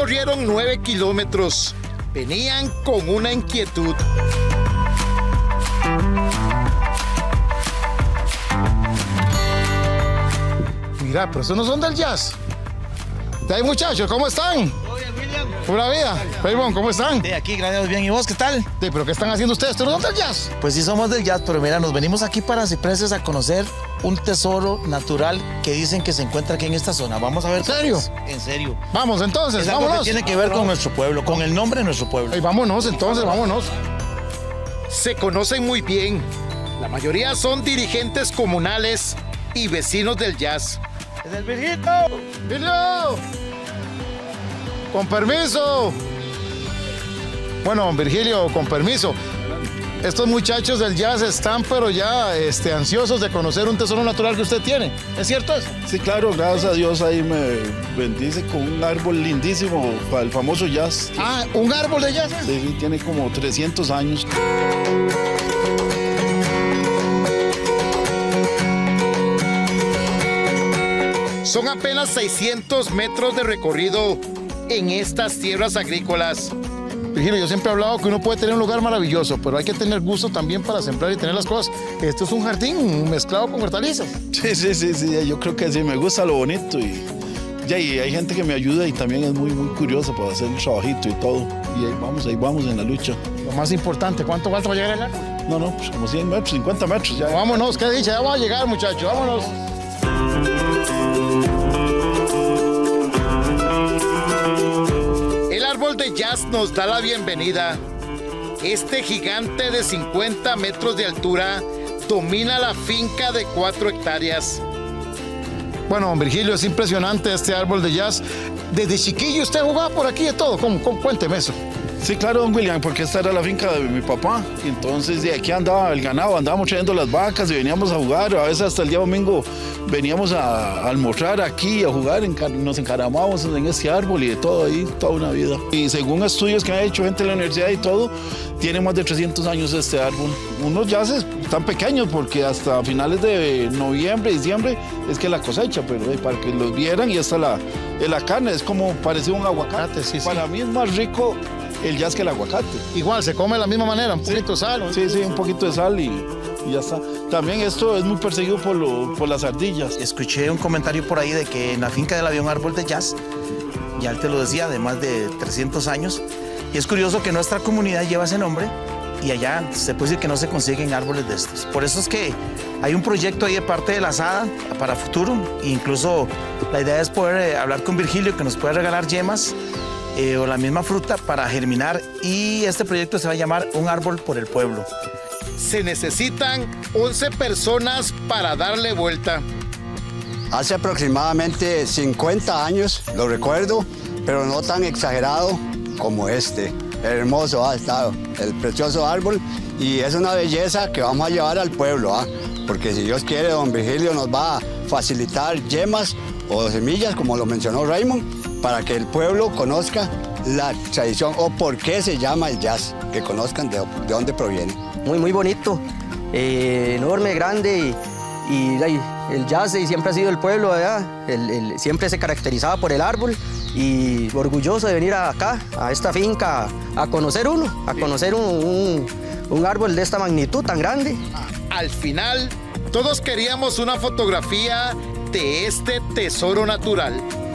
Recorrieron 9 kilómetros. Venían con una inquietud. Mira, pero esos no son del jazz. ¿De ahí, muchachos? ¿Cómo están? Todo bien, William. Pura vida. Raymond, ¿cómo están? De aquí, gracias a Dios, bien. ¿Y vos qué tal? Sí, pero ¿qué están haciendo ustedes? ¿Ustedes no son del jazz? Pues sí somos del jazz, pero mira, nos venimos aquí para Cipreses a conocer un tesoro natural que dicen que se encuentra aquí en esta zona. Vamos a ver. ¿En serio? En serio. Vamos entonces, Es algo vámonos. que tiene que ver con nuestro pueblo, con el nombre de nuestro pueblo. Ay, vámonos entonces, vámonos. Se conocen muy bien. La mayoría son dirigentes comunales y vecinos del jazz. ¡Es el Virgito! ¡Virgilio! ¡Con permiso! Bueno, Virgilio, con permiso. Estos muchachos del jazz están pero ya ansiosos de conocer un tesoro natural que usted tiene. ¿Es cierto eso? Sí, claro, gracias a Dios ahí me bendice con un árbol lindísimo para el famoso jazz. Ah, ¿un árbol de jazz? Sí, sí, tiene como 300 años. Son apenas 600 metros de recorrido en estas tierras agrícolas. Virgilio, yo siempre he hablado que uno puede tener un lugar maravilloso, pero hay que tener gusto también para sembrar y tener las cosas. Esto es un jardín mezclado con hortalizas. Sí, yo creo que sí, me gusta lo bonito y hay gente que me ayuda y también es muy curiosa para hacer el trabajito y todo. Y ahí vamos en la lucha. Lo más importante, ¿cuánto alto va a llegar el árbol? No, pues como 100 metros, 50 metros ya. Vámonos, qué dicha, ya vamos a llegar, muchachos, vámonos. El árbol de jazz nos da la bienvenida. Este gigante de 50 metros de altura domina la finca de 4 hectáreas. Bueno, Virgilio, es impresionante este árbol de jazz. Desde chiquillo usted jugaba por aquí de todo. Cuénteme eso. Sí, claro, don William, porque esta era la finca de mi papá. Entonces, de aquí andaba el ganado, andábamos trayendo las vacas y veníamos a jugar. A veces hasta el día domingo veníamos a almorzar aquí, a jugar, nos encaramábamos en este árbol y de todo ahí, toda una vida. Y según estudios que ha hecho gente en la universidad y todo, tiene más de 300 años este árbol. Unos yaces tan pequeños porque hasta finales de noviembre, diciembre es que la cosecha, pero para que los vieran y hasta la carne es como parece un aguacate. Sí. Para mí es más rico el jazz que el aguacate. Igual, se come de la misma manera, un poquito de sal. Sí, un poquito de sal y ya está. También esto es muy perseguido por las ardillas. Escuché un comentario por ahí de que en la finca de él había un árbol de jazz, ya él te lo decía, de más de 300 años. Y es curioso que nuestra comunidad lleva ese nombre y allá se puede decir que no se consiguen árboles de estos. Por eso es que hay un proyecto ahí de parte de la SADA para futuro. E incluso la idea es poder hablar con Virgilio, que nos puede regalar yemas o la misma fruta para germinar, y este proyecto se va a llamar Un Árbol por el Pueblo. Se necesitan 11 personas para darle vuelta. Hace aproximadamente 50 años, lo recuerdo, pero no tan exagerado como este. Hermoso ha estado el precioso árbol y es una belleza que vamos a llevar al pueblo, porque si Dios quiere, don Virgilio nos va a facilitar yemas o semillas, como lo mencionó Raymond, para que el pueblo conozca la tradición o por qué se llama el jazz, que conozcan de dónde proviene. Muy bonito, enorme, grande y el jazz siempre ha sido el pueblo allá, siempre se caracterizaba por el árbol y orgulloso de venir acá, a esta finca, a conocer un árbol de esta magnitud tan grande. Al final, todos queríamos una fotografía de este tesoro natural.